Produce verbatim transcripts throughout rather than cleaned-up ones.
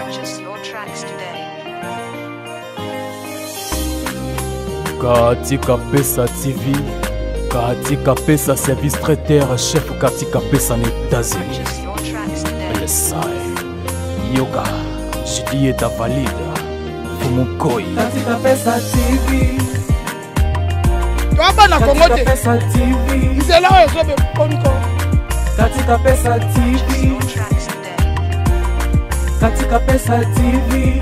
Purchase your tracks today. Katika Pesa T V, Katika Pesa Service Traiteur, chef Katika Pesa en États-Unis. Belesai, Yoga, Jidi est valide, Fumukoi. Katika Pesa T V. Twaba na Kongote. Katika Pesa T V. Nzela wa zobe konko. Katika Pesa T V. Katika Pesa T V.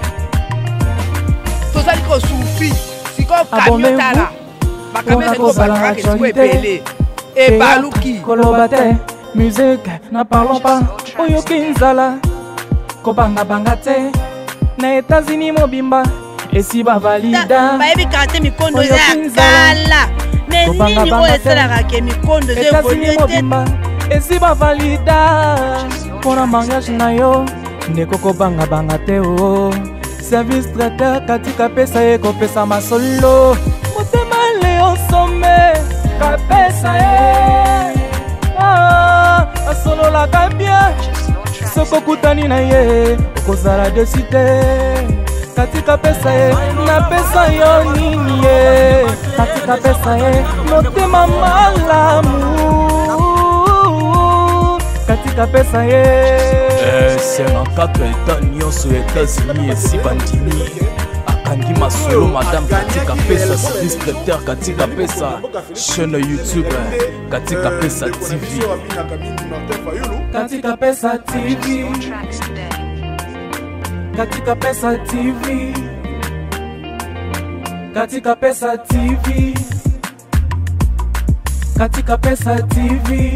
Tozali ko sufi. Siko camion tara. Bakamene ko balanga ke siko epele. E baluki. Kolobate, musique, na parlons pas. Oyo kinzala. Kobanga banga te. Na États-Unis mobimba. Esi ba valida. Baebi kante mikondo ya kala. Neni ko esala ke mikondo je volete. Esi ba valida. Pona mariage na yo. Ndeko kobanga banga te o. Service traiteur Katika Pesa eko pesa masolo. Motema leo some Kapesa e. Ah, asolo la kabia. Soko kutani na ye. Okozala de cité. Katika Pesa e. Na pesa yo nini ye. Katika Pesa e. Motema malamu. Katika Pesa e. cinquante-quatre États nyonso États-Unis esi bandimi akangi masolo madame Katika Pesa service traiteur Katika Pesa chaîne YouTube Katika Pesa T V. Katika Pesa T V. Katika Pesa T V. Katika Pesa T V. Katika Pesa T V.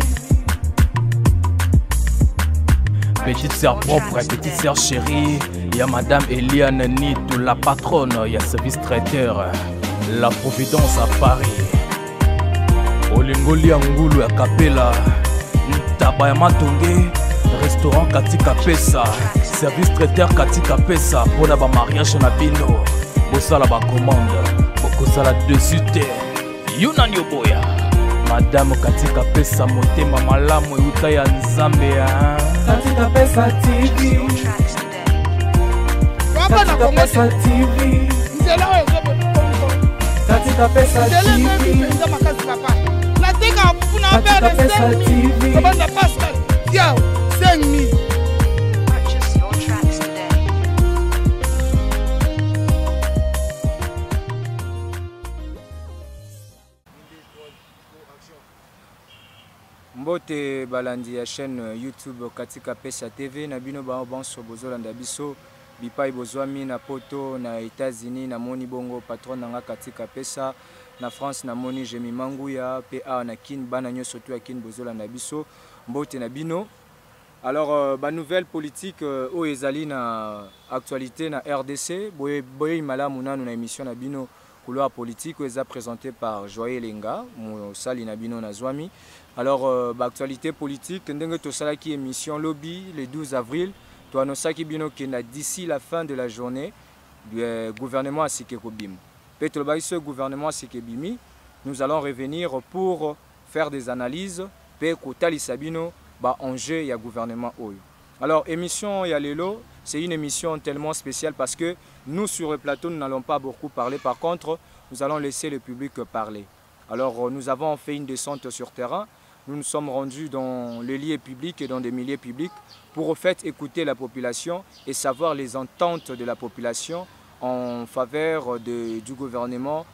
Petite sœur propre, petite sœur chérie, il y a Madame Eliane Nitou, la patronne, il y a service traiteur, la Providence à Paris, Olingoli Angulu à Capella, Ntaba Matonge, restaurant Katika Pesa, service traiteur Katika Pesa, pour la mariage na bino, Bosala ba commande, Bokosala dessus Yuna Nyoboya, Madame Katika Pesa, motema malamu euta ya Nzambe ya. Katika Pesa T V. Katika Pesa T V. Nzela wa zobe konko. Katika Pesa T V. Katika Pesa T V. Kabanda Pascal. Tiao, cinq mille. Purchase your tracks today. Mbote balandi ya chaîne YouTube Katika Pesa T V na bino ba bonso bozolanda biso bipai bozwami na poto na États-Unis na moni bongo patron nanga Katika Pesa na France na moni Jemi Manguya P A na kin bana nyoso to kin bozolanda biso mbote na bino. Alors euh, ba nouvelle politique euh, o ezali na actualité na R D C boye boye malamu nanu na émission na bino couloir politique où est présenté par Joye Lenga mo sali na bino na zwami. Alors, euh, bah, actualité politique, ndenge to sala ki émission lobby le douze avril, to annoncé bino que d'ici la fin de la journée, le euh, gouvernement a siké kobim. Petro ba ce gouvernement a siké bimi, nous allons revenir pour faire des analyses pe kotali sabino ba enjeu ya gouvernement oyo. Alors, émission ya lelo, c'est une émission tellement spéciale parce que nous sur le plateau nous n'allons pas beaucoup parler, par contre, nous allons laisser le public parler. Alors, nous avons fait une descente sur terrain. Nous nous sommes rendus dans les lieux publics et dans des milieux publics pour au fait écouter la population et savoir les ententes de la population en faveur de, du gouvernement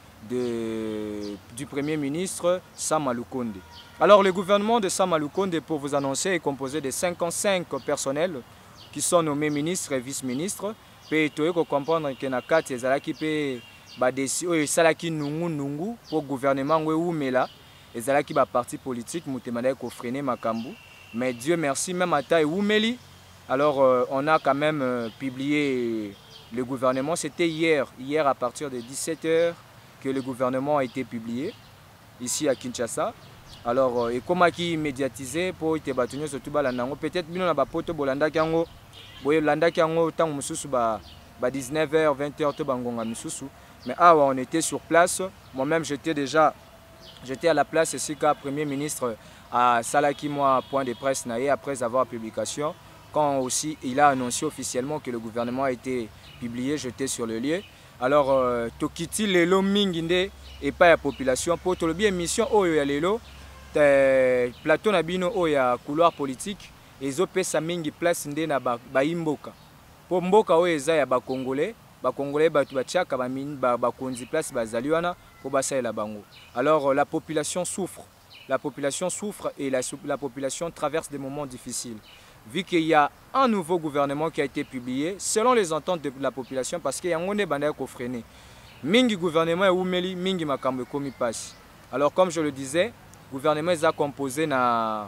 de, du Premier ministre Sama Lukonde. Alors le gouvernement de Sama Lukonde, pour vous annoncer, est composé de cinquante-cinq personnels qui sont nommés ministres et vice-ministres. Pe toyeko comprendre que na kati ezalaki pe ba desi oyo salaki nungu nungu pour gouvernement ngwe umela. Ezalaki ba parti politique mutemanda ko freiner makambu, mais Dieu merci même à taille Oumeli. Alors euh, on a quand même euh, publié le gouvernement, c'était hier hier à partir de dix-sept heures que le gouvernement a été publié ici à Kinshasa. Alors euh, et comment qui médiatisé pour été batunyo surtout balandango peut-être bino na ba poto bolanda kango boye landa kango tant mususu ba ba dix-neuf heures vingt heures to bangonga mususu, mais ah ouais, on était sur place, moi-même j'étais déjà J'étais à la place ici quand le Premier ministre a salaki moi point de presse naé après avoir publication quand aussi il a annoncé officiellement que le gouvernement a été publié, jeté sur le lieu. Alors, euh, Tokiti lelo minginde et pas la population. Pour tout le bien émission, oh ya lelo, plateau nabino oh ya couloir politique, et zo pesa mingi place nde na ba, ba imboka. Pour mboka oh eza ya ba congolais, ba congolais ba tubachaka ba min ba ba konzi place ba zaliwana pour basa la bango. Alors la population souffre, la population souffre et la, la population traverse des moments difficiles. Vu qu'il y a un nouveau gouvernement qui a été publié, selon les ententes de la population, parce qu'il y a un monde qui freiné. Mingi gouvernement est oumeli, mingi makambo komi passe. Alors comme je le disais, le gouvernement est composé na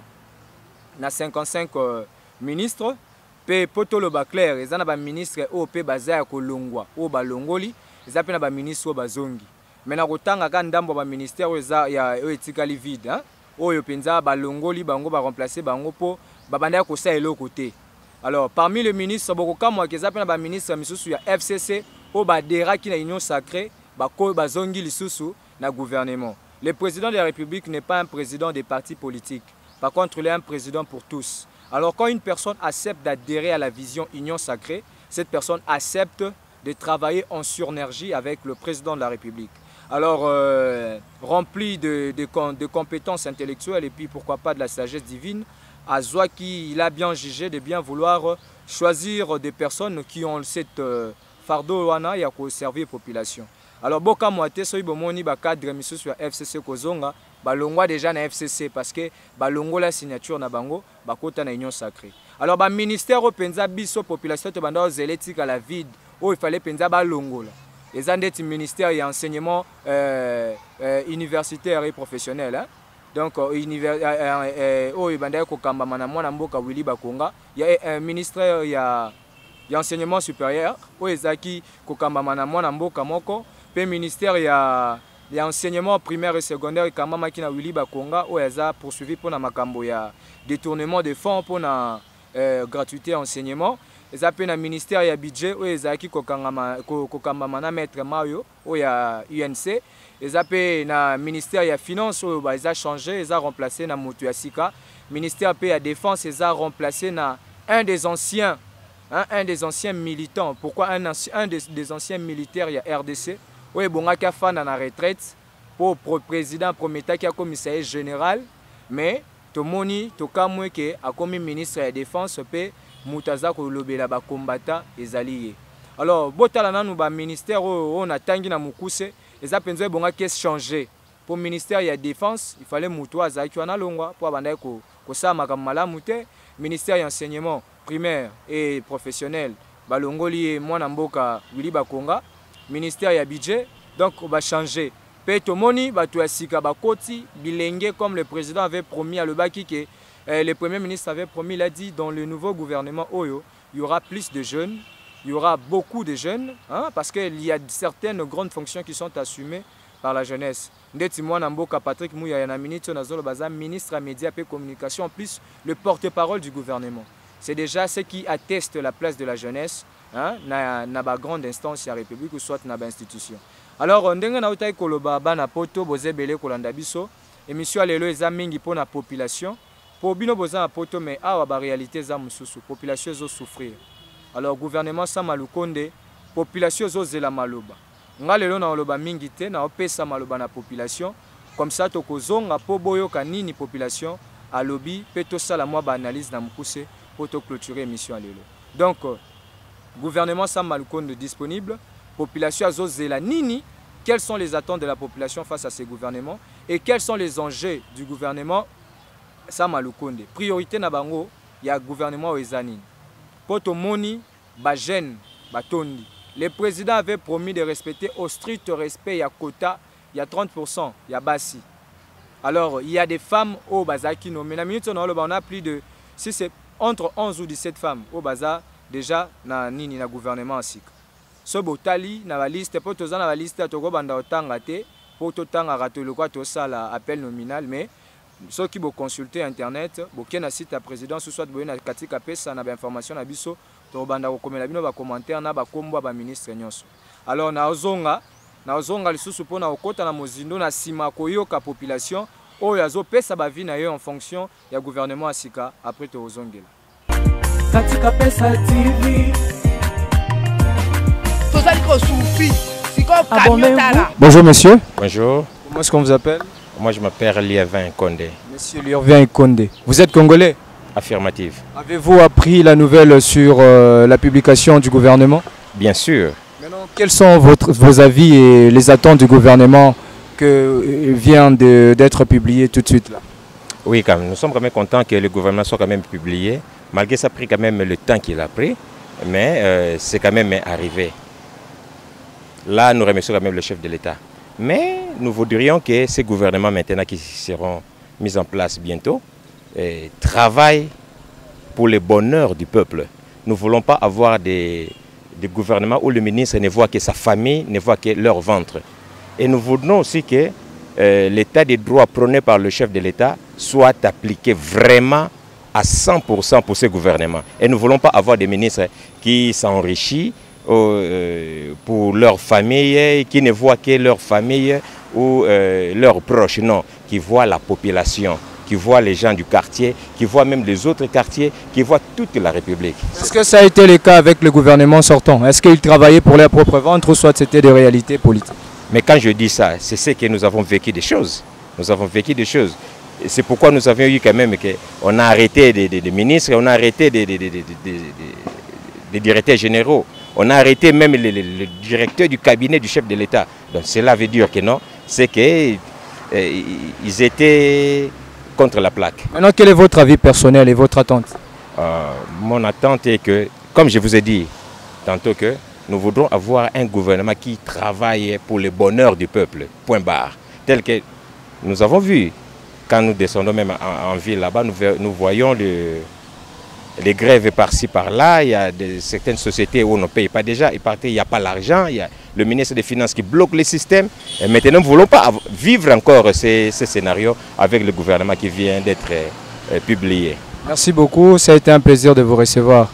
na cinquante-cinq euh, ministres. Pe poto lo ba clair, ils ont ba ministre o pe bazaya ko longwa, o ba longoli, ils ont ba ministre o bazongi. Mais na kotanga ka ndambo ba ministère o za ya o etikali vide, hein. O yo penza ba longoli bango ba remplacer bango po babanda ko sa elo côté. Alors parmi les ministres boko kamwa ke za pe na ba ministre misusu ya F C C o ba dera ki na union sacrée, ba ko bazongi lisusu na gouvernement. Le président de la République n'est pas un président des partis politiques. Par contre, il est un président pour tous. Alors quand une personne accepte d'adhérer à la vision Union Sacrée, cette personne accepte de travailler en synergie avec le président de la République. Alors euh, rempli de, de, de compétences intellectuelles et puis pourquoi pas de la sagesse divine, Azwaki il a bien jugé de bien vouloir choisir des personnes qui ont cette euh, fardeau wana ya ko servir population. Alors boka moite so ibomoni ba cadre miso sur F C C Kozonga balongwa déjà na F C C parce que balongo la signature na bango bakota na union sacrée. Alors ba ministère au penza biso population to banda zélétique à la vide où il fallait penza balongola. Les andeti ministère et enseignement euh, euh, universitaire et professionnel hein? Donc univers euh, oh banda ko kamba mana mwana mboka Willy Bakonga, il y a un ministère il y a il y a enseignement supérieur où ezaki ko kamba mana mwana mboka moko. Le ministère il y a l'enseignement primaire et secondaire et quand même qui na Willy Bakonga où ils a poursuivi pour na makambo ya détournement de fonds pour na euh, gratuité enseignement. Ils a pe na ministère il y a budget où ils a qui kokanga kokamba mana maître Mario où il y a U N C. Ils a pe na ministère il y a finance où ils a changé, ils a remplacé na Motu Asika. Ministère pe ya défense ils a remplacé na un des anciens hein, un des anciens militants. Pourquoi un, un des, des anciens militaires il y a R D C. Oui, bon, il y a fait la retraite pour le président Prometa qui a commissaire général, mais tout le monde a commis ministre de la Défense, et Moutaza Kolobela ba combattant les alliés. Alors, Botalana nous ba ministère on a tangi na mukuse, les apenzo bon a qu'est changé. Pour le ministère de la Défense, il fallait Moutoua Zaki na longwa pour abanda ko ko sa makamala mute, ministère de l'enseignement primaire et professionnel, balongoli mwana mboka Willy Bakonga. Ministère ya budget, donc on va changer. Petomoni, Batouasika Bakoti, bilingue comme le président avait promis à Lebaki, que euh, le premier ministre avait promis, il a dit dans le nouveau gouvernement Oyo, il y aura plus de jeunes, il y aura beaucoup de jeunes, hein, parce qu'il y a certaines grandes fonctions qui sont assumées par la jeunesse. Ndeti mwana mboka Patrick Mouya yana ministre nazolo baza ministre à médias et communication, en plus le porte-parole du gouvernement. C'est déjà ce qui atteste la place de la jeunesse. Hein, na na ba grande instance ya république ou soit na ba institution. Alors ndenge na utai koloba bana poto bozebele kolanda biso émission lelo eza mingi pour la population pour bino boza na poto mais awa ba réalité za mususu population zo souffrir. Alors gouvernement sa malukonde population zo zela maloba. Nga lelo na oloba mingi te na opesa maloba na population comme ça tokozonga po boyoka nini population alobi pe to sala mwa ba analyse na mukuse pour to clôturer émission lelo. Donc gouvernement Sam Malukonde disponible, population Azozela Nini, quelles sont les attentes de la population face à ces gouvernements et quels sont les enjeux du gouvernement Sam Malukonde. Priorité na bango, il y a gouvernement Oezanine. Poto Moni, Bajen, Batondi. Le président avait promis de respecter au strict respect, il y a quota, il y a trente pour cent, il y a Bassi. Alors, il y a des femmes au Bazaki nommées. On a plus de, si c'est entre onze ou dix-sept femmes au Baza. Déjà na nini na gouvernement asika so botali na la liste po toza na la liste to go banda otanga te po to tanga ratolo kwa to sala appel nominal mais ceux qui bo consulter internet bo kena site à présidence soit bo na katika pesa na ba information na biso to banda ko komela bino ba commentaire na ba kombo ba ministre nyonso. Alors na ozonga na ozonga lisusu pona okota na mozindo na sima koyoka population oyo azo pesa ba vie na yo en fonction ya gouvernement asika après to ozongela. katika pesa tv tozali kosufi siko Abonnez-vous. kamiotala. Bonjour monsieur. Bonjour, Comment est-ce qu'on vous appelle? moi je m'appelle Liévin Condé. Monsieur Lurvien Condé. Vous êtes congolais? Affirmative. Avez-vous appris la nouvelle sur euh, la publication du gouvernement? Bien sûr. Maintenant, quels sont votre, vos avis et les attentes du gouvernement que euh, vient de- d'être publié tout de suite là? Oui, quand même, nous sommes quand même contents que le gouvernement soit quand même publié, malgré ça a pris quand même le temps qu'il a pris, mais euh, c'est quand même arrivé. Là, nous remercions quand même le chef de l'État. Mais nous voudrions que ces gouvernements maintenant qui seront mis en place bientôt eh, travaillent pour le bonheur du peuple. Nous ne voulons pas avoir des, des gouvernements où le ministre ne voit que sa famille, ne voit que leur ventre. Et nous voulons aussi que euh, l'état des droits prôné par le chef de l'État soit appliqué vraiment à cent pour cent pour ces gouvernements. Et nous ne voulons pas avoir des ministres qui s'enrichissent euh, pour leur famille, qui ne voient que leur famille ou euh, leurs proches, non, qui voient la population, qui voient les gens du quartier, qui voient même les autres quartiers, qui voient toute la République. Est-ce que ça a été le cas avec le gouvernement sortant? Est-ce qu'ils travaillaient pour leur propre ventre ou soit c'était des réalités politiques? Mais quand je dis ça, c'est ce que nous avons vécu des choses. Nous avons vécu des choses. Et c'est pourquoi nous avions eu quand même que on a arrêté des, des, des ministres, on a arrêté des, des, des, des, des, des, des directeurs généraux, on a arrêté même le, le, le directeur du cabinet du chef de l'État. Donc cela veut dire que non, c'est qu'ils euh, étaient contre la plaque. Maintenant, quel est votre avis personnel et votre attente? Euh, mon attente est que, comme je vous ai dit tantôt, que nous voudrons avoir un gouvernement qui travaille pour le bonheur du peuple, point barre. Tel que nous avons vu, quand nous descendons même en, en ville là-bas, nous, nous voyons le, les grèves par-ci par-là. Il y a des, certaines sociétés où on ne paye pas déjà, il n'y a pas l'argent, il y a le ministre des Finances qui bloque le système. Et maintenant, nous ne voulons pas vivre encore ces, ces scénarios avec le gouvernement qui vient d'être euh, publié. Merci beaucoup, ça a été un plaisir de vous recevoir.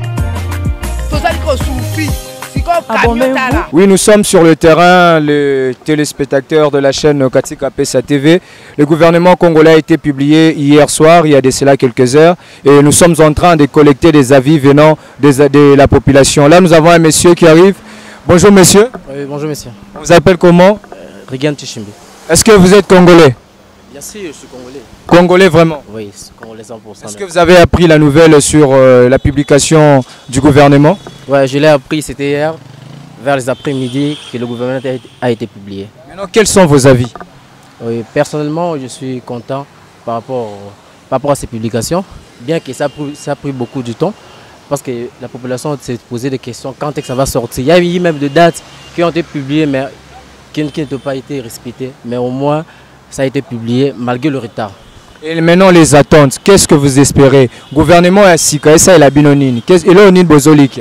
tozali kosufi siko Abonnez-vous. kamiotala. Oui, nous sommes sur le terrain, les téléspectateurs de la chaîne Katika Pesa T V. Le gouvernement congolais a été publié hier soir, il y a de cela quelques heures, et nous sommes en train de collecter des avis venant des- de la population. Là, nous avons un monsieur qui arrive. Bonjour monsieur, Oui, bonjour monsieur. on vous appelle comment? Rigan Tishimbi. Est-ce que vous êtes congolais? Bien sûr, je suis congolais. Congolais vraiment? Oui, congolais cent pour cent. Est-ce que vous avez appris la nouvelle sur euh, la publication du gouvernement? Ouais, je l'ai appris, c'était hier, vers les après-midi, que le gouvernement a été- a été publié. Maintenant, quels sont vos avis? Oui, personnellement, je suis content par rapport, par rapport à ces publications, bien que ça a pris, ça a pris beaucoup de temps, parce que la population s'est posé des questions, quand est-ce que ça va sortir. Il y a eu même des dates qui ont été publiées, mais qui, qui n'ont pas été respectées, mais au moins, ça a été publié malgré le retard. Et maintenant, les attentes, qu'est-ce que vous espérez? Gouvernement à Sika, et ça, il a binonine. Et là, on est Bozolik.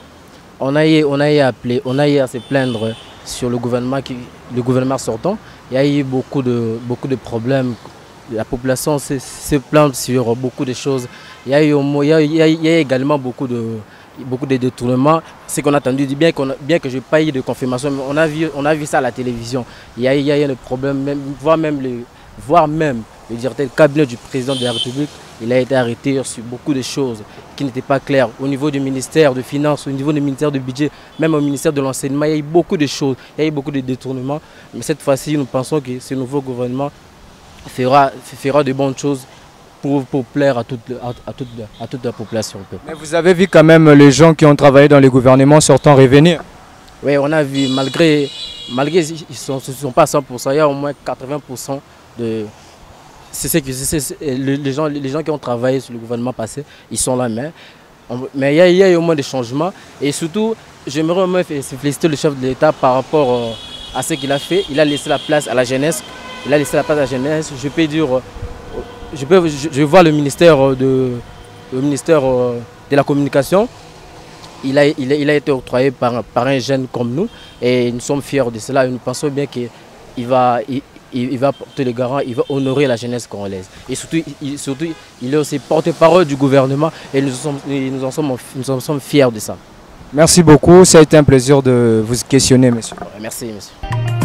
On a eu, on a eu à appeler, on a eu à se plaindre sur le gouvernement, qui, le gouvernement sortant. Il y a eu beaucoup de, beaucoup de problèmes. La population se, se plaint sur beaucoup de choses. Il y a, eu, il y a, il y a, il y a également beaucoup de, beaucoup de détournements. Ce qu'on a entendu, bien, qu'on a, bien que je n'ai pas eu de confirmation, mais on a vu, on a vu ça à la télévision. Il y a, il y a eu des problèmes, même, voire même le, voire même le directeur du cabinet du président de la République, il a été arrêté sur beaucoup de choses qui n'étaient pas claires. Au niveau du ministère de Finances, au niveau du ministère du Budget, même au ministère de l'Enseignement, il y a eu beaucoup de choses, il y a eu beaucoup de détournements. Mais cette fois-ci, nous pensons que ce nouveau gouvernement fera, fera de bonnes choses pour, pour plaire à toute, à, à toute, à toute la population. Mais vous avez vu quand même les gens qui ont travaillé dans les gouvernements sortant revenir. Oui, on a vu, malgré, malgré ils ne sont, sont pas à cent pour cent, il y a au moins quatre-vingts pour cent de... C'est ce que c'est, c'est, les, les, gens, les gens qui ont travaillé sur le gouvernement passé, ils sont là, mais, on, mais il, y a, il y a eu au moins des changements. Et surtout, j'aimerais au moins féliciter le chef de l'État par rapport euh, à ce qu'il a fait. Il a laissé la place à la jeunesse. Il a laissé la place à la jeunesse. Je peux dire, euh, je, peux, je, je vois le ministère, de, le ministère euh, de la communication. Il a, il, a, il a été octroyé par, par un jeune comme nous. Et nous sommes fiers de cela. Et nous pensons bien qu'il va... Il, il va porter le garant, il va honorer la jeunesse congolaise. Et surtout, il, surtout, il est aussi porte-parole du gouvernement et nous, sommes, nous, en sommes, nous en sommes fiers de ça. Merci beaucoup, ça a été un plaisir de vous questionner, monsieur. Merci, monsieur.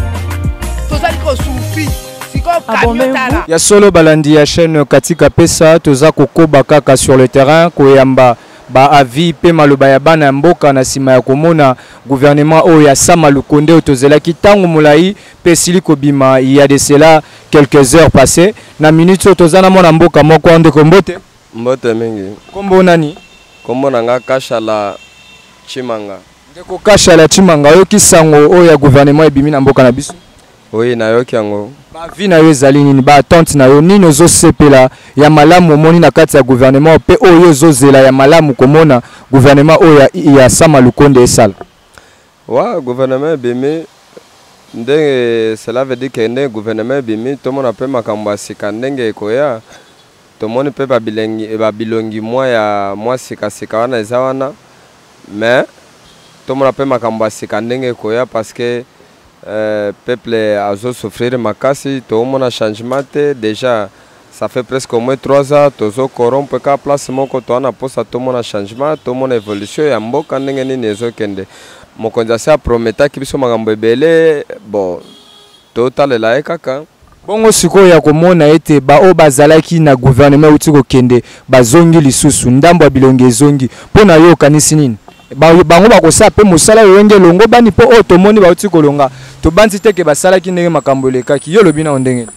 Abonnez-vous. Ya solo balandi ya chaîne Katika Pesa, toza kokoba kaka sur le terrain, koyamba ba avis pe maloba ya bana mboka na sima ya komona gouvernement o ya Sama Lukonde otozela kitango mulai pe sili kobima il y a de cela quelques heures passées na minute otozana mona mboka moko ande kombote mbote mingi kombo nani kombo nanga Kashala Chimanga ndeko Kashala Chimanga yo kisango o ya gouvernement ebimi na mboka na biso oui na yo kiango ba vi na yo ezali nini ba attente na yo nini ozosepela ya malamu omoni na kati ya gouvernement pe oyo ozozela ya malamu komona gouvernement oyo ya, ya Sama Lukonde esala wa gouvernement bimi ndenge cela veut dire que ndenge gouvernement bimi to mona pe makambo asika ndenge ekoya to moni pe babilengi babilongi mwa ya mwa sika sika wana eza wana mais to mona pe makambo asika ndenge ekoya parce que Euh, peuple a souffrir makasi to mona changement déjà ça fait presque au moins trois ans tozo corrompre ka place moko to na posa to mona changement to mona évolution ya mboka ndenge nini ezokende mokonzi asa prometa kibiso makambo ebele bon totalela kaka bongo sikoyo ya komona ete ba o bazalaki na gouvernement uti kokende bazongi lisusu ndambo ya bilongi ezongi pona yo kanisi nini bango bakosa pe mosala yenge longo bani po o tomoni bauti kolonga to banzi teke basala ki ndenge makambo lekaki yo lobi na ndenge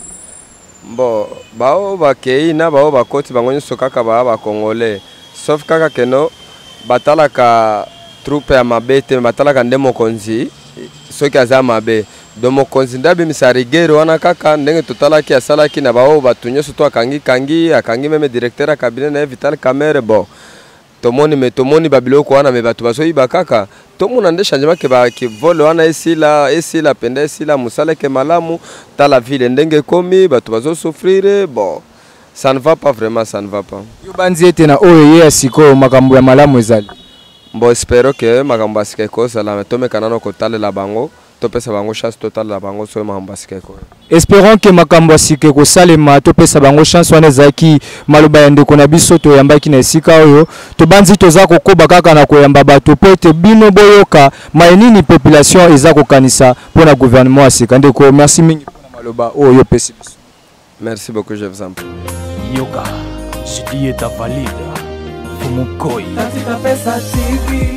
bon bao bakei na bao bakoti bango nyoso kaka ba ba congolais sauf kaka keno batalaka troupe ya mabete batalaka nde mokonzi soki aza mabe do mokonzi ndabi misarigero wana kaka ndenge totalaki asalaki na bao batunyoso to akangi kangi akangi meme directeur ya cabinet na Vital Kamerhe bon tomoni me tomoni babiloko wana me bato baso iba kaka tomona nde changement ke ba ke vole wana esila esila penda esila musala ke malamu ta la ville ndenge komi bato baso souffrir bon ça ne va pas vraiment ça ne va pas yo banzi ete na oyo ye asiko makambo ya malamu ezali bon espero que makambo asike ko sala to me kanano ko tale la bango to pesa bango chance total la bango so makambo asike ko espérons que makambo asike ko salema to pesa bango chance wana zaki maloba ya ndeko na biso to yambaki na esika oyo to banzi toza kokoba kaka na koyamba bato po ete bino boyoka mayenini population eza kokanisa pona gouvernement asika ndeko merci mingi pona maloba oyo pesi biso merci beaucoup je vous en prie yoka Julieta valide Fumukoi katika pesa T V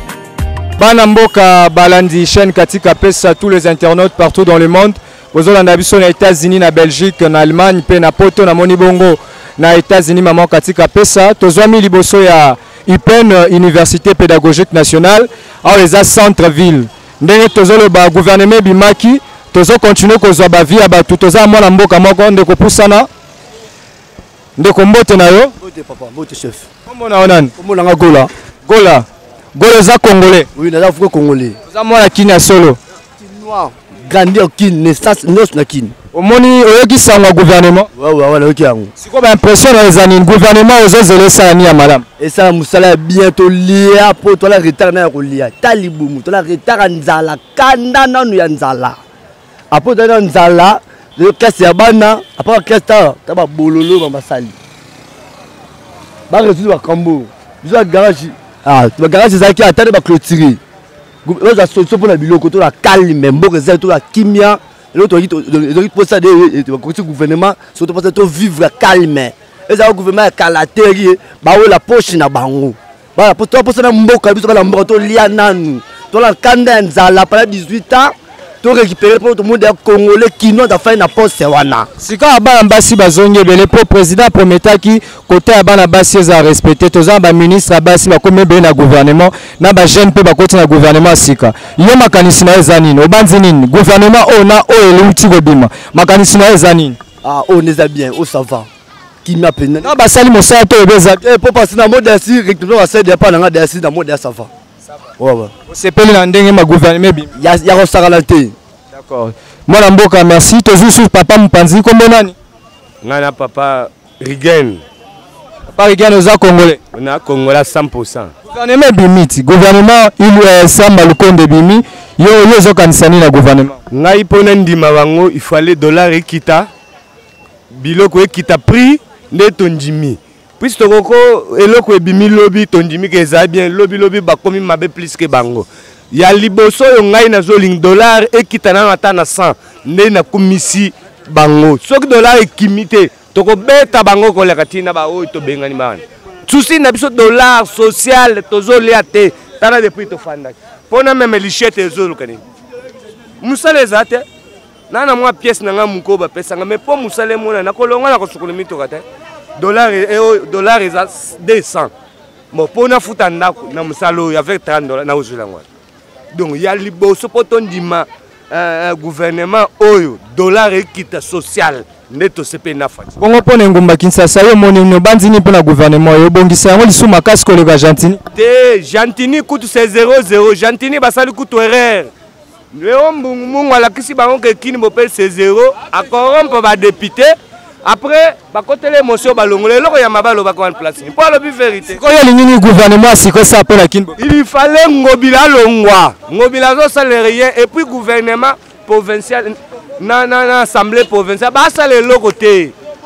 bana mboka balandi chaîne katika pesa tous les internautes partout dans le monde bozolanda biso na États-Unis na Belgique na Allemagne pe na poto na moni bongo na États-Unis maman katika pesa tozwami liboso ya U P N Université Pédagogique Nationale awa eza centre ville ndenge tozoloba gouvernement bimaki tozo continuer kozwa ba vie ya bato toza mwana mboka moko ndeko pusana ndeko mbote na yo mbote papa mbote chef kombo na onani kombo na Gola Gola Gola za congolais oui na za congolais za mwana kini solo chinois grandeur kin naissance nos na kin omoni oyoki sangwa gouvernement ouais ouais ouais oyoki yango siko ba impression na ezani gouvernement ozozela sala ni ya madame esa musala bientôt lia po to la retard na ya kolia talibumu to la retard nzala kanda nanu ya nzala apo to na nzala le classe ya bana apo classe ta ta ba bololo ba basali ba résoudre ba kambo biso garage ah ba garage za ki atade ba clôturer nous avons solution pour la biloko to la calme mboka za to la kimia l'autre dit donc pour ça de gouvernement surtout pour ça to vivre calme et ça gouvernement kalateri ba la poche na bango ba pour toi pour ça mboka biso ba mboka to lia nanu to la kanda nzala pendant dix-huit ans to récupérer pour tout le monde congolais qui n'ont fait na poste wana sika bana basi bazonge bele po président prometaki côté ya bana basi eza respecter toza ba ministre basi ba komé be na gouvernement na ba jeune pe ba côté na gouvernement sika yo makanisi na eza nini obanzi nini gouvernement ona o eluti kobima makanisi na eza nini ah on est bien on ça va qui m'a peine na ba sali mosala to ebeza eh pour passer na mode asi rectement va faire des pas na asi na mode ça va ouais ouais c'est pele na ndenge ma gouvernement bi ya ya ko sagalante d'accord mwana mboka merci toujours sur papa Mpanzi kombo nani ngana papa Rigen papa Rigen oza congolais on a congolais cent pour cent gouvernement bimiti gouvernement il Sama Lukonde bimi yo yo zo kanisani na gouvernement ngai pona ndima bango il fallait dollar ekita biloko ekita prix nde tondimi puis tokoko eloko ebimi lobi tondimi ke za bien lobi lobi bakomi mabe plus que bango ya liboso yo ngai na zoling dollar ekita na ata na cent nde na komisi bango soki dollar ekimite toko beta bango koleka tina ba oyo to bengani bana souci na biso dollar social tozolia te tala depuis tofandaki mpona meme lichette ezoluka nini mosala eza te na na mwa pièce na nga moko bapesanga mais mpo mosala emona nakolonga na kosukola mitoka te dollar eza deux cents bon mpo nafuta ndako na mosala oyo avec trente dollars nakozwela ngwana donc ya liboso mpo tondima gouvernement oyo dollar ekita social nde tosepe nafati bongo mpona engumba Kinshasa yo moni nobanzini mpona gouvernement oyo obongisa yango lisu makasi koleka Gentini te Gentini kutu c'est zéro zéro Gentini basali kutu erreur leo mbungu alakisi bango ke kini bopel c'est zéro akorompe badepute après bakotela émotion balongole eloko ya mabalo bakwana place mpo alobi vérité koyo lingini gouvernement asiko sa mpona kini il fallait ngobila longwa ngobila azosala rien et puis gouvernement provincial na na na assemblée provinciale basala eloko te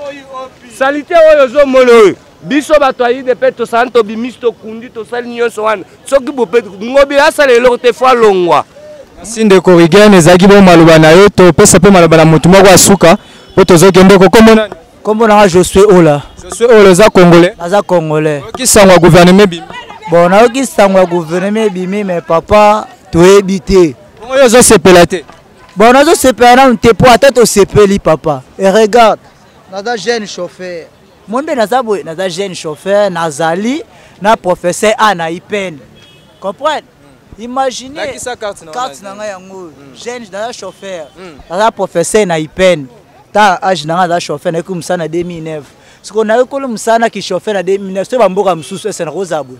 salite oyo ozomona oyo biso bato ayide mpe tosala tobimisi tokundi tosali nyonso wana soki bope ngobila asala eloko te fo alongwa si ndeko rigene ezalaki bo maloba na yo topesa mpe maloba na motu moko asuka po tozokende kokomona kombo nanga Josué Ola Josué Ola eza congolais aza congolais okisangwa gouvernement ebimi bon naokisangwa gouvernement ebimi mais papa toyebi te oyo ozosepela te bon nazosepela nanu te po ata tosepeli papa et regarde naza jeune chauffeur monde naza boye naza jeune chauffeur nazali na professeur ana ipene comprendre imaginez carte na ngai yango jeune naza chauffeur naza professeur na ipene ta age na ngai naza chauffeur nayoki mosala na deux mille neuf siko nayokoli mosala naki chauffeur na deux mille neuf so bamboka mosusu ese nakozala boye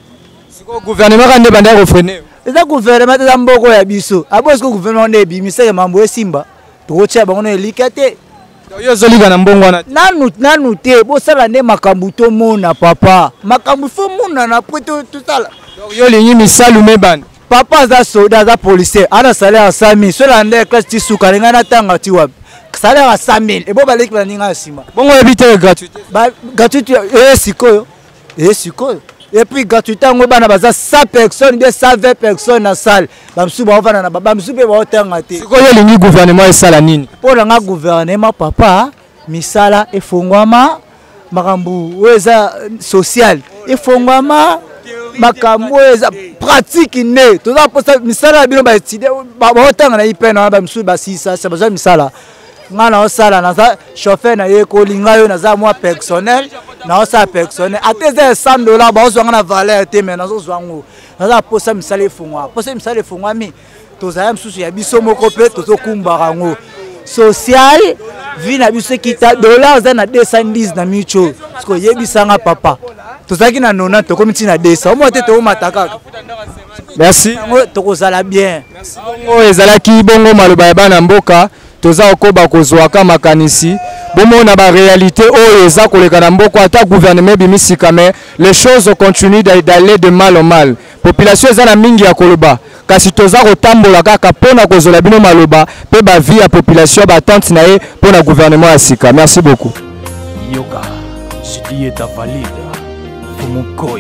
siko gouvernement ka nde banda kofrene eza gouvernement eza mboko ya biso abo siko gouvernement nde ebimiseke mambo esimba tokotia bango no elika te yo ozolika na mbongo wana nanu nanu te bosala nde makambo tomona papa makambo fo mona na po tosala yo lingi misalu mebana papa aza soda aza policier ana salaire ya cent mille sola nde classe ti suka linga natanga ti wapi salaire ya cent mille ebo baleki bana ninga ya nsima bongo oyebi te gratuité gratuité e sikoyo e sikoyo et puis gratuité yango bana baza cent personnes bien cent vingt personnes na salle bamosusu baovanda na bamosusu mpe baotanga te sikoyo elingi gouvernement esala nini mpo nanga gouvernement papa misala efongwama makambo oyo eza social efongwama makambo oyo eza pratique nde toza mposa misala ya bino baétudie baotanga na ipene wana bamosusu basisa bazwa misala nga naosala naza chauffeur na ye kolinga yo naza mwa personnel naosala personnel ate eza cent dollars baozwanga na valeur te me nazozwango naza posa misala efungwa posa misala efungwami tozala mosusu ya biso moko mpe tozokumbaka yango social vi na biso ekita dollar eza na deux cent dix na micho siko yebisanga papa tozalaki na nona tokomi ntina na deux cents omo te tokomata kaka merci tokozala bien bongo ezalaki bongo maloba ya bana mboka toza okoba kozwaka makanisi bomona ba réalité oyo eza koleka na mboko ata gouvernement bimisika mais les choses continuent d'aller de mal en mal population eza na mingi ya koloba kasi toza kotambola kaka pona kozola bino maloba pe ba vie ya population ba attente na ye pona gouvernement ya sika merci beaucoup yoka jidi est valide fumukoi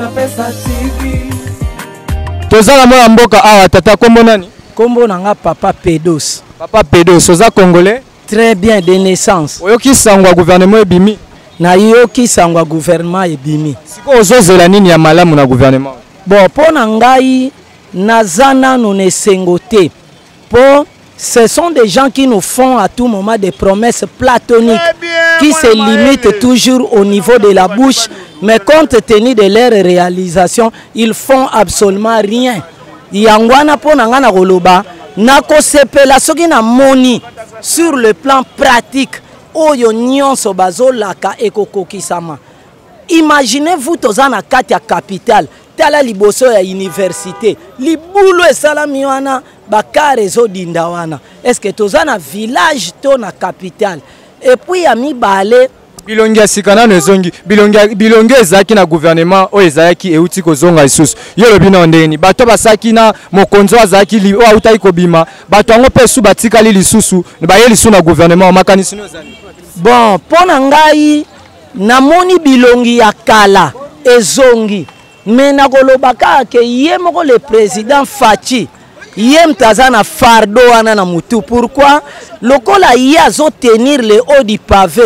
toza na mwana mboka awa tata kombo nani kombo nanga papa Pedos papa Pedos oza congolais très bien de naissance oyoki sangwa gouvernement ebimi na yoki sangwa gouvernement ebimi siko ozozela nini ya malamu na gouvernement bon mpo na ngai naza nano na esengo te mpo ce sont des gens qui nous font à tout moment des promesses platoniques qui se limitent toujours au niveau de la bouche mais compte tenu de leur réalisation ils font absolument rien yango wana mpo na ngai na koloba nakosepela soki na moni sur le plan pratique oyo nyonso bazolaka ekokokisama imaginez-vous toza na kati ya capitale tala liboso ya université libulu esalami wana bakare ezodinda wana est-ce que toza na village to na capitale et puis ya mibale bilongi ya sika nano ezongi bilongi ezalaki na gouvernement oyo ezalaki euti kozonga lisusu yo lobi na ndeni bato basaki na mokonzi oyo azalaki oyo autaki kobima bato yango mpe esu batikali lisusu baye lisusu na gouvernement makanisi no ezali bon mpo na ngai namoni bilongi ya kala ezongi me nakoloba kaka ke ye moko le président Faci ye mtaza na fardo wana na mutu pourquoi lokola ye azotenir le haut du pavé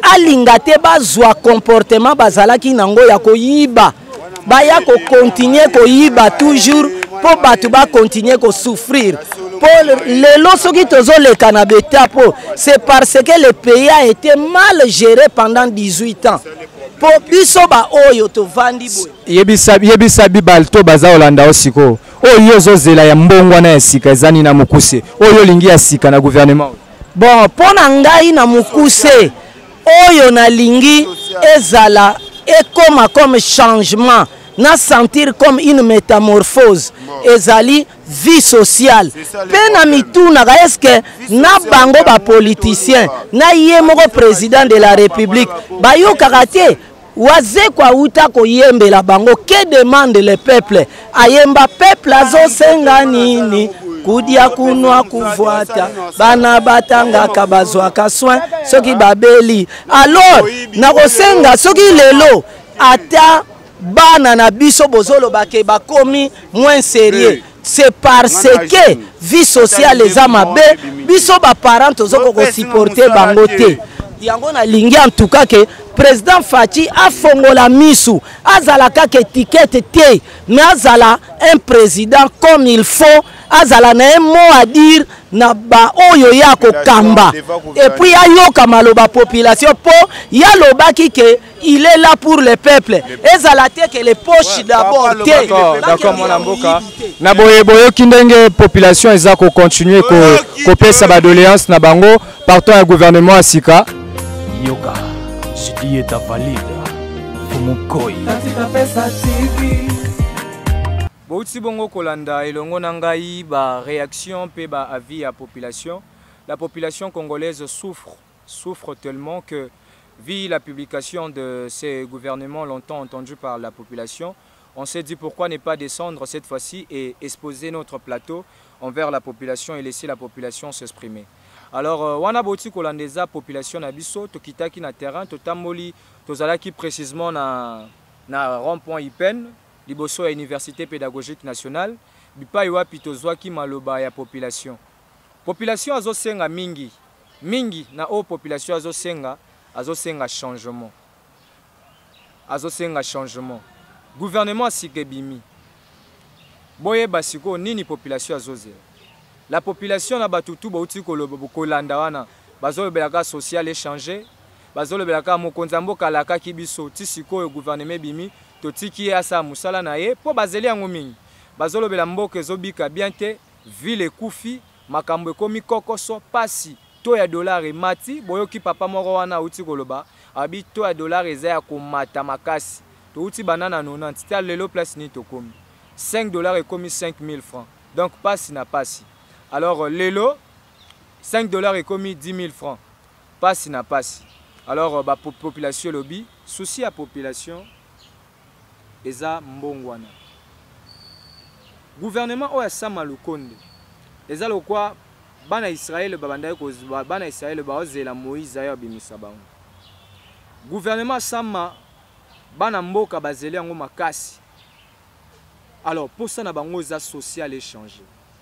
alinga te bazwa comportement bazalaki nango ya koyiba baya kokontinue koyiba toujours mpo bato bakontinue kosouffrir mpo lelo soki tozoleka na beta mpo c'est parce que le pays a été mal géré pendant dix-huit ans mpo biso baoyo tovandi boye yebisa bibal to baza olanda o siko oyo ozozela ya mbongwana ya sika ezani na mokuse oyo olingi ya sika na gouvernement bon mpo na ngai na mokuse oyo nalingi ezala ekoma comme changement na sentir comme une métamorphose ezali vie sociale pe na mitunaka eske na bango bapoliticien na ye moko président de la république bayokaka te waze kwa uta koyembela bango que demande le peuple ayemba peuple azosenga nini kudia kunwa kuvuata bana batangaka bazwaka soin soki babeli alors nakosenga soki lelo ata bana na biso bozolobake bakomi moins sérieux c'est parce que vie sociale eza mabe biso baparent tozoko kosupporter bango te yango nalingi en tout cas que président Fachi afongola misu azala kaka étiquette te mais azala un président comme il faut azala na un mot à dire na ba oyo ya kokamba et puis ayoka maloba population po ya lobaki que il est là pour le peuple ezala te que les poches d'abord te d'accord mon amboka na boye boye kindenge population eza ko continuer ko ko pesa ba doléance na bango partant un gouvernement asika yoka Jidi est valide Fumukoi Bouti bongo kolanda elongo nangai ba réaction pe ba avis à population. La population congolaise souffre souffre tellement que vu la publication de ces gouvernements longtemps entendus par la population, on s'est dit pourquoi ne pas descendre cette fois-ci et exposer notre plateau envers la population et laisser la population s'exprimer. Alors, wana boti kolandeza population na biso tokitaki na terrain totamboli tozalaki précisément na na rond-point Ipen liboso ya Université pédagogique nationale bipai wapi tozwaki maloba ya population. Population azosenga mingi mingi na o population azosenga azosenga changement. Azosenga changement. Gouvernement asikebimi. Boye basiko nini population azozela. La population na batutu bauti kolanda wana bazolobelaka social échanger bazolobelaka mokonzi mboka alaka kibiso tisiko gouvernement bimi totiki asa musala na ye po bazeli yango mingi bazolobela mboka ezobika bien te ville kufi makambo ekomi kokoso pasi to ya dollar emati boyoki papa moko wana uti koloba abi to ya dollar eza ya komata makasi to uti banana quatre-vingt-dix tel lelo place ni tokomi cinq dollars ekomi cinq mille francs donc pasi na pasi. Alors, l'élo, cinq dollars est commis dix mille francs. Passe n'a passe. Alors, la population lobby, souci à population, eza mbongwana. Gouvernement oya sama lukonde. Eza lo kwa bana Israël babanda ko bana Israël ba ozela Moïse ya bimisa bango. Gouvernement sama bana mboka bazeli yango makasi. Alors, pour ça na bango eza social échanger.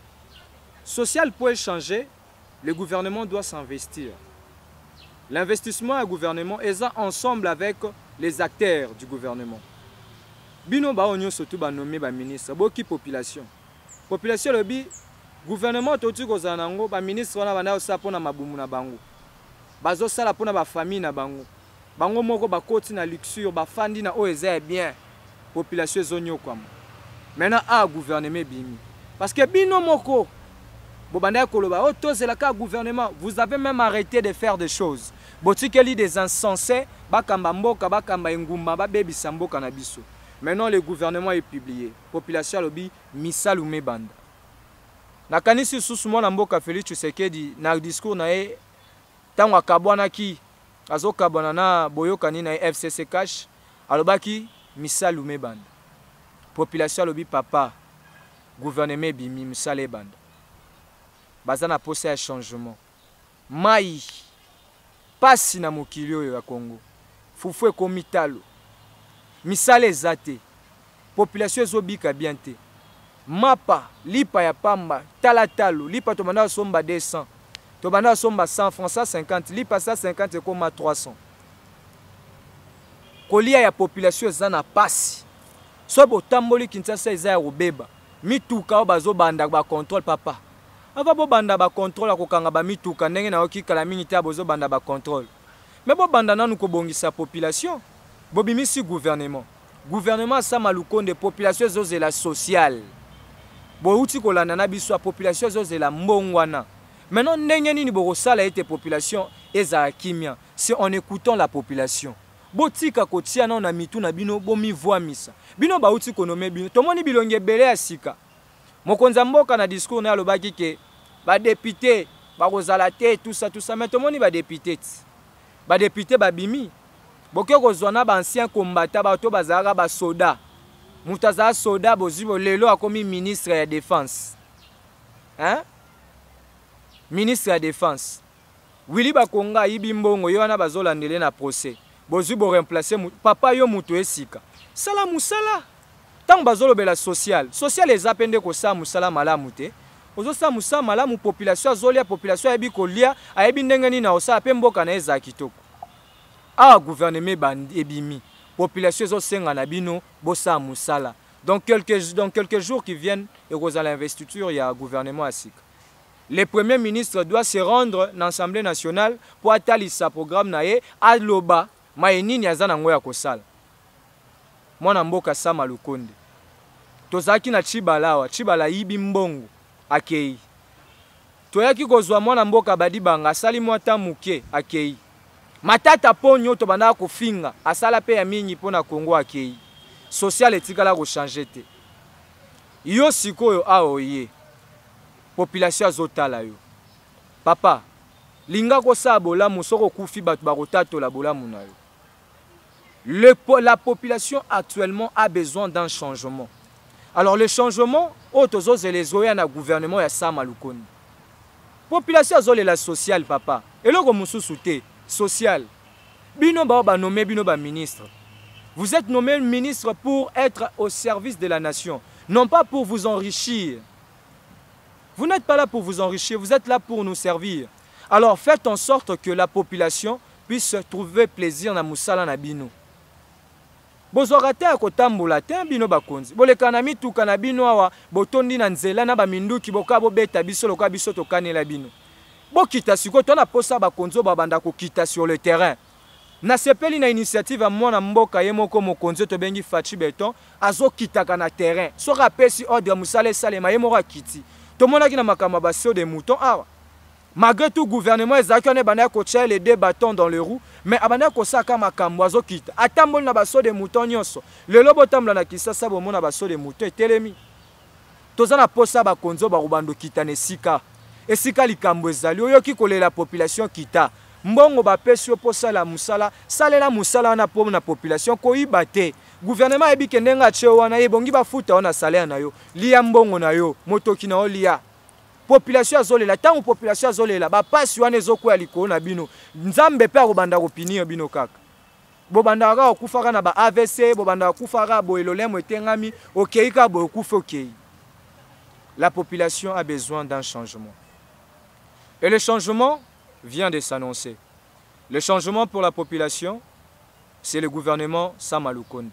Social pour échanger, le gouvernement doit s'investir. L'investissement du gouvernement est ensemble avec les acteurs du gouvernement. Bino ba onyo surtout ba nommé ba ministre, boki population. Population le bi gouvernement toti ko zanango ba ministre wana bana osa pona mabumu na bango. Bazo sala pona ba famille na bango. Bango moko ba koti na luxure, ba fandi na oeza bien. Population zonyo kwamo. Maintenant a gouvernement bimi. Parce que bino moko Bobanda Koloba, oh, tous la cas gouvernement, vous avez même arrêté de faire des choses. Botikeli des insensés, bakamba mboka, bakamba ngumba, ba baby sambo kanabiso. Maintenant le gouvernement est publié. Population lobi misalu mebanda. Na kanisi susumo na mboka Félix Tshisekedi na discours na e tangwa kabwana ki azo kabwana na boyokani na F C C cash alobaki misalu mebanda. Population lobi papa gouvernement bimi misale banda. Bazana posé un changement. Mai pasi na mokili oyo ya Congo. Fufu ekomitalo. Misale zate. Population ezobika bien te. Mapa lipa ya pamba talatalo lipa to banda somba deux cents. To banda somba cent francs cent cinquante lipa cent cinquante ekoma trois cents. kolia ya population eza na pasi so botamboli Kinshasa eza ya kobeba mituka oyo bazobanda bacontrôle papa ava bobanda bacontrôle akokanga bamituka ndenge na okikala mingi te bozobanda bacontrôle me bobanda nanu kobongisa population bobimisi gouvernement gouvernement asama lukonde population ezozela sociale bouti kolanda na biso ya population ezozela mbongwana maintenant ndenge nini bokosala ete population ezala kimia c'est en écoutant la population botika kotia na na mitu na bino bomivwamisa bino bauti konome bino tomoni bilonge ebele ya sika mokonza mboka na discours na alobaki ke badepute bakozala te tout ça tout ça mais tomoni badepute badepute babimi boke kozwa na baancien combattant bato bazalaka basoda mutu azala soda bozwi lelo akomi ministre ya défense hein? Ministre ya défense Willy Bakonga ayibi mbongo yo wana bazolandele na procès bozwi bo remplacer papa yo mutu esika sala musala tant bazolobela social social eza pende ko sa musala malamu te ozo sa musala malamu population azolia population ayebi kolia ayebi ndenge nini na osala pe mboka na eza kitoko a gouvernement bandi ebimi population ezosenga na bino bosa musala donc quelques dans quelques jours qui viennent ekozala l'investiture ya gouvernement asika. Le Premier ministre doit se rendre dans l'Assemblée nationale pour atteindre sa programme nae à loba maenini azana ngoya kosala. Mwana mboka sama lukonde. Tozaki na Chibalawa, Chibala yibi mbongo akei. Toyaki kozwa mwana mboka badibanga asali mwata muke akei. Matata ponyo to banda ko finga asala pe ya mingi pona Kongo akei. Social etikala ko changer te. Yo sikoyo aoye. Population azotala yo. Papa, linga ko sa bolamu soko kufi batu bakotato la bolamu na yo. Le, la population actuellement a besoin d'un changement. Alors le changement, otozo zelezoya na gouvernement ya Sama Lukonde. Population azole la sociale papa. Eloko mususu te, social. Bino ba ba nommé bino ba ministre. Vous êtes nommé ministre pour être au service de la nation, non pas pour vous enrichir. Vous n'êtes pas là pour vous enrichir, vous êtes là pour nous servir. Alors faites en sorte que la population puisse trouver plaisir na musala na bino. Bozorate akotambola te bino bakonzi. Bolekana mituka na bino awa botondi na nzela na baminduki boka bobeta biso loka biso tokanela bino. Bokita siko to na posa bakonzo babanda ko kita sur le terrain. Na sepeli na initiative a mwana mboka ye moko mokonzo to bengi Fachi Beton azo kitaka na terrain. So rapesi ordre musale salema ye moko kiti. Tout le monde a makambo basio de moutons awa. Malgré tout gouvernement ezaki on bana ko tia les deux bâtons dans le roue mais abana ko saka makambo azo kita. Atambol na basio de moutons nyonso. Le lobo tambla na Kisasa bomo na basio de moutons etelemi. Tozana posa ba konzo ba rubando kita ne sika. Esika likambo ezali oyo ki kolela population kita. Mbongo ba pesio posa la musala, salela musala na po na population ko ibate. Gouvernement ebi kendenga che wana ebongi ba futa ona salaire na yo liya mbongo na yo motoki na olia population azolela tangu population azolela ba pasi wana ezoko ya likolo na bino nzambe pe akobanda kopinio bino kaka bobanda ka okufaka na ba A V C bobanda okufaka bo elolemo etengami okeika bo okufa okei. La population a besoin d'un changement et le changement vient de s'annoncer. Le changement pour la population, c'est le gouvernement Sama Lukonde.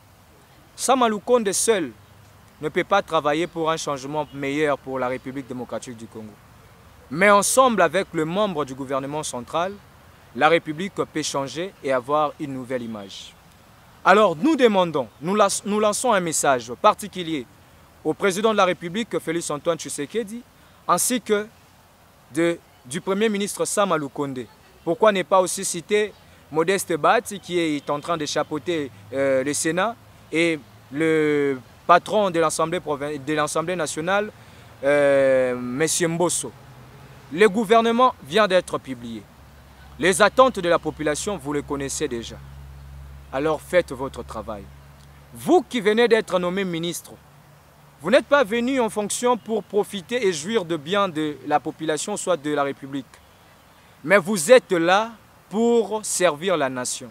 Sama Lukonde seul ne peut pas travailler pour un changement meilleur pour la République démocratique du Congo. Mais ensemble avec le membre du gouvernement central, la République peut changer et avoir une nouvelle image. Alors nous demandons, nous, nous lançons un message particulier au président de la République, Félix Antoine Tshisekedi, ainsi que de, du Premier ministre Sama Lukonde. Pourquoi ne pas aussi citer Modeste Bati qui est en train de chapeauter euh, le Sénat et le patron de l'Assemblée nationale, euh, M. Mbosso. Le gouvernement vient d'être publié. Les attentes de la population, vous les connaissez déjà. Alors faites votre travail. Vous qui venez d'être nommé ministre, vous n'êtes pas venu en fonction pour profiter et jouir de bien de la population, soit de la République. Mais vous êtes là pour servir la nation.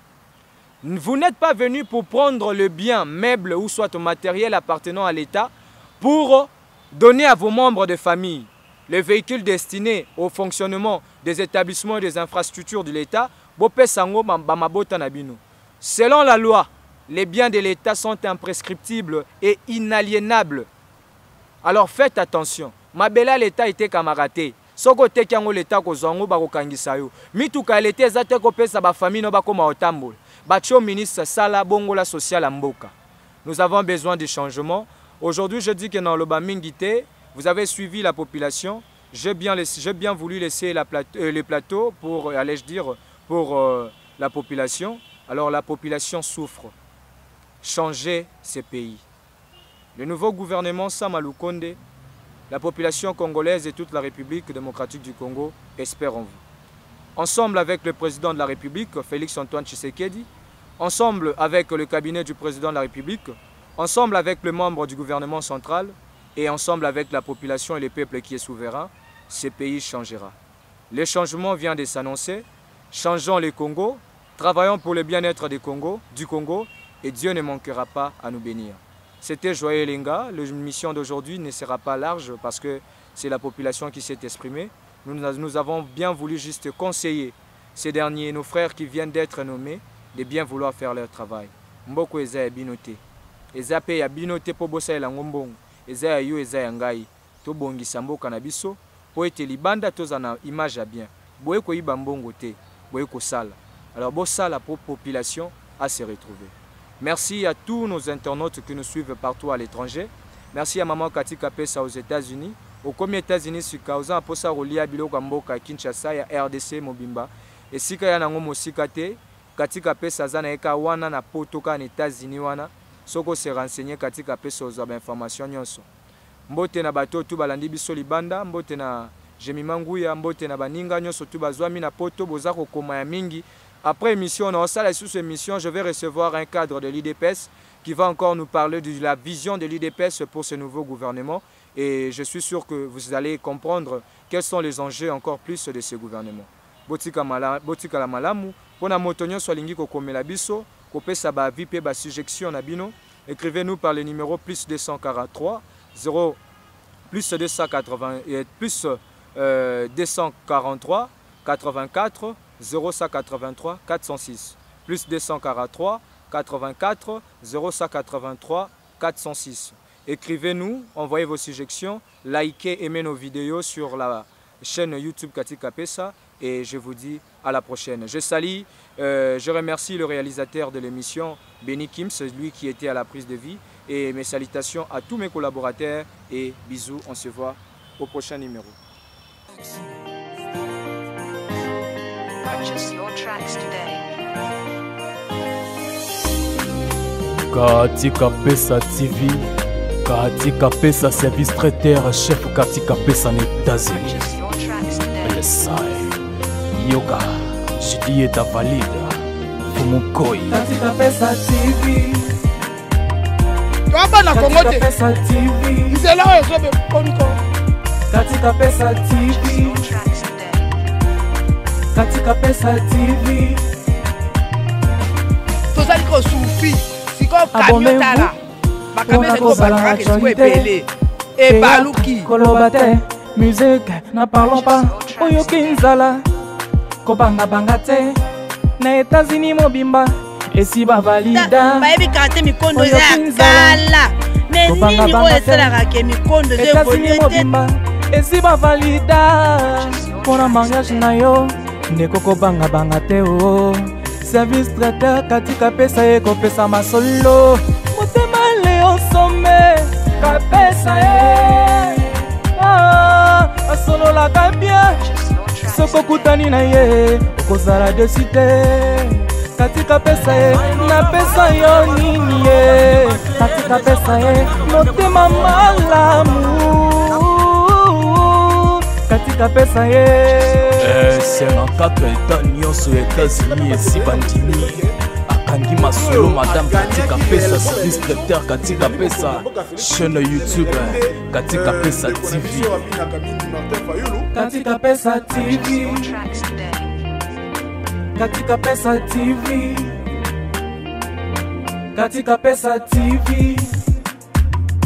Vous n'êtes pas venu pour prendre le bien meuble ou soit le matériel appartenant à l'État pour donner à vos membres de famille les véhicules destinés au fonctionnement des établissements et des infrastructures de l'État. Selon la loi, les biens de l'État sont imprescriptibles et inaliénables. Alors faites attention. Mabela l'État était camarade. Soko te kiango l'État kozongo bako kangisa yo. Mituka l'État zate ko pesa ba famille no bako ma otambola. Bacho ministre Sala Bongola social Mboka. Nous avons besoin de changement. Aujourd'hui, je dis que dans le Bamingité, vous avez suivi la population. J'ai bien, bien voulu laisser la plate, euh, les plateaux pour, allais-je dire, pour euh, la population. Alors la population souffre. Changez ces pays. Le nouveau gouvernement Samalou Konde, la population congolaise et toute la République démocratique du Congo espèrent en vous. Ensemble avec le président de la République, Félix Antoine Tshisekedi, ensemble avec le cabinet du président de la République, ensemble avec les membres du gouvernement central et ensemble avec la population et le peuple qui est souverain, ce pays changera. Le changement vient de s'annoncer. Changeons le Congo, travaillons pour le bien-être du Congo, du Congo et Dieu ne manquera pas à nous bénir. C'était Joyeux Lenga. La mission d'aujourd'hui ne sera pas large parce que c'est la population qui s'est exprimée. Nous, nous avons bien voulu juste conseiller ces derniers, nos frères qui viennent d'être nommés, de bien vouloir faire leur travail. Mboko eza ya binote. Eza pe ya binote po bosa ya ngombongo. Eza ya yo eza ya ngai. To bongisa mboka na biso po ete libanda toza na image ya bien. Boye ko iba mbongo te, boye ko sala. Alors bo sala pour population à se retrouver. Merci à tous nos internautes qui nous suivent partout à l'étranger. Merci à Maman Kati Kapesa aux États-Unis. Au commis États-Unis sukauza posa rolia biloko mboka Kinshasa ya R D C Mobimba. Et sika ya nango mosika te katika pesa zana eka wana na potoka na États-Unis wana soko se renseigner katika pesa oza ba information nyonso. Mbote na bato tu balandi biso libanda, mbote na Jemimanguya, mbote na baninga nyonso tu bazwami na poto boza kokoma ya mingi. Après émission, on a sous cette émission, je vais recevoir un cadre de l'U D P S qui va encore nous parler de la vision de l'U D P S pour ce nouveau gouvernement. Et je suis sûr que vous allez comprendre quels sont les enjeux encore plus de ce gouvernement. Botika la malamu, pona motonyo solingi ko komela biso, ko pesa ba vipe ba sujection na bino. Écrivez-nous par le numéro plus deux cent quarante-trois zéro plus deux cent quatre-vingts plus euh, deux cent quarante-trois quatre-vingt-quatre zéro cent quatre-vingt-trois quatre cent six plus deux cent quarante-trois quatre-vingt-quatre zéro cent quatre-vingt-trois quatre cent six. Écrivez-nous, envoyez vos suggestions, likez, aimez nos vidéos sur la chaîne YouTube Katika Pesa et je vous dis à la prochaine. Je salue, euh, je remercie le réalisateur de l'émission, Benny Kim, c'est lui qui était à la prise de vie, et mes salutations à tous mes collaborateurs et bisous, on se voit au prochain numéro. Purchase your tracks today. Katika Pesa T V, Katika Pesa service traiteur, chef Katika Pesa en États-Unis. Yes, I. Yoga, Jidi est valide. Fumukoi. Katika Pesa T V. Kaba na Congo te. Katika Pesa T V. C'est là où je vais prendre. Katika Pesa T V. Katika Pesa T V. Tozali ko soufi. Siko camion tala. Bakamera ko balaka ke sou epele. E baluki. Kolobate, musique, na parlons pas. Oyoki nzala. Kobanga banga te. Na États-Unis mobimba. Esi ba valida. Bayebi karte mikondo ya kala. Mais nini ko esalaka ke mikondo ze mobimba. Esi ba valida. Pona mariage na yo. Nekoko banga banga te o. Service traiteur Katika Pesa eko pesa masolo. Motema leo some Kapesa e. Ah, asolo la kabia. Soko kutani na ye. Okozala de cité. Katika Pesa e. Na pesa yo nini ye. Katika Pesa e. Motema malamu. Katika Pesa e. cinquante-quatre états nyonso États-Unis esi bandimi akangi masolo madame Katika Pesa service traiteur Katika Pesa chaîne YouTube Katika Pesa T V. Katika Pesa T V. Katika Pesa T V. Katika Pesa T V.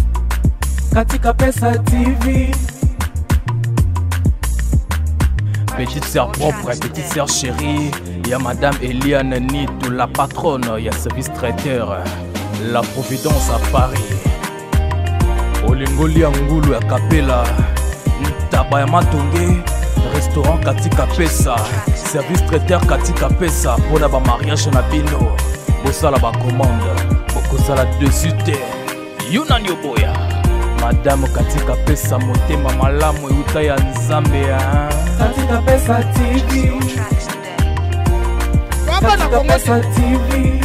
Katika Pesa T V. petite sœur propre, petite sœur chérie. Il y a Madame Eliane Nitou, la patronne, il y a service traiteur, la Providence à Paris. Olingoli Angulu à Capella, Ntaba ya Matonge, restaurant Katika Pesa, service traiteur Katika Pesa, pour la mariage na bino, bosala ba commande, bokosala dessus terre. Yuna Nyoboya, Madame Katika Pesa, motema malamu euta ya Nzambe ya Katika Pesa T V. Katika Pesa T V.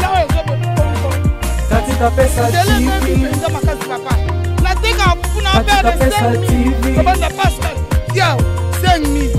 Katika Pesa T V. Katika Pesa T V. cinq mille.